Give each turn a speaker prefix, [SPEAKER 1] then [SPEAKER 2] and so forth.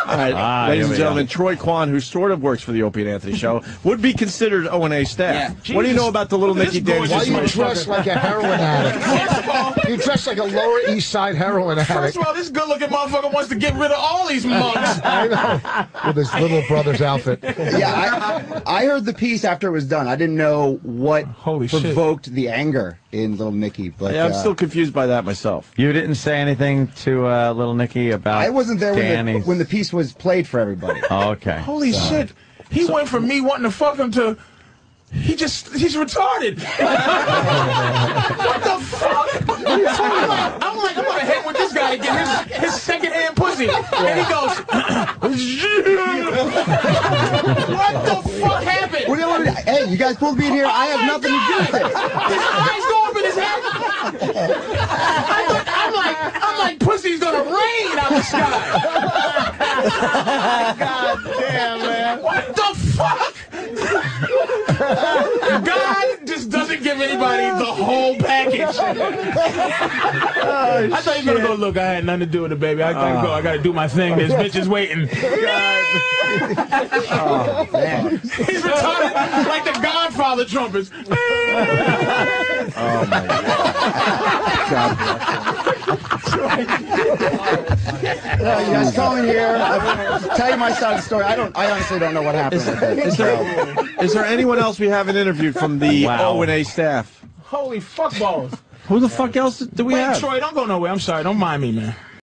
[SPEAKER 1] All right, ladies and gentlemen, Troyquan, who sort of works for the Opie and Anthony show, would be considered O&A staff. Yeah. What do you know about the little Nicky Dance?
[SPEAKER 2] Why you dress like a heroin addict? You dress like a Lower East Side heroin addict.
[SPEAKER 3] First of all, this good-looking motherfucker wants to get rid of all these monks.
[SPEAKER 2] I know. With his little brother's outfit.
[SPEAKER 4] Yeah, I heard the piece after it was done. I didn't know what provoked the anger in Little Nicky. But
[SPEAKER 1] yeah, I'm still confused by that myself.
[SPEAKER 5] You didn't say anything to Little Nicky about
[SPEAKER 4] I wasn't there when the piece was played for everybody.
[SPEAKER 5] Oh, okay.
[SPEAKER 3] Holy shit. He went from me wanting to fuck him to... he's retarded. What the fuck? I'm like, I'm gonna hang with this guy to get his second-hand pussy. And he goes, what the fuck happened?
[SPEAKER 4] What do you want me to, hey, you guys both being here, I have nothing to do with it.
[SPEAKER 3] His eyes go up in his head. I'm like, pussy's gonna rain out the sky.
[SPEAKER 1] God damn, man.
[SPEAKER 3] What the fuck? God just doesn't give anybody the whole package. I thought he was gonna go, look, I had nothing to do with it, baby. I gotta go. I gotta do my thing. This bitch is waiting.
[SPEAKER 4] Oh, man.
[SPEAKER 3] He's retarded like the Godfather trumpets.
[SPEAKER 1] Oh, my God.
[SPEAKER 4] You guys call me here. Tell you my side of the story. I honestly don't know what happened.
[SPEAKER 1] Is there anyone else we haven't interviewed from the O&A staff?
[SPEAKER 3] Holy fuck balls.
[SPEAKER 1] Who the fuck else do we have?
[SPEAKER 3] Troy, don't go nowhere. I'm sorry. Don't mind me, man.